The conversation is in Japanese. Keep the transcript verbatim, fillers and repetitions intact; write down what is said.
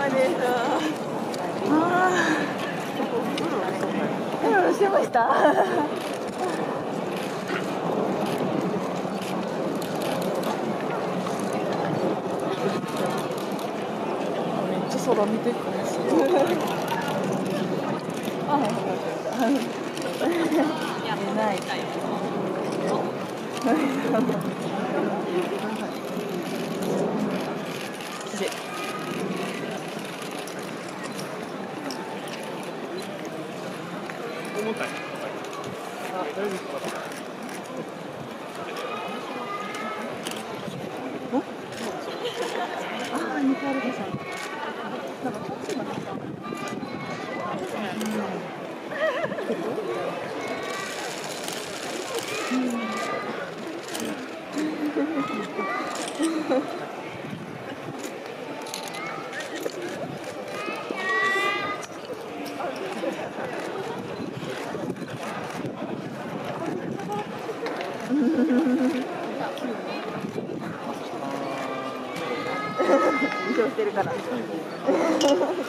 様です。ああ、うろうろしてました。めっちゃ空見てるんですよ。あ、出ない。で。重たい。あ、大丈夫ですか。お？ああ、にかいあるでしょ。なんかこっちもなんか。うん。緊張してるから。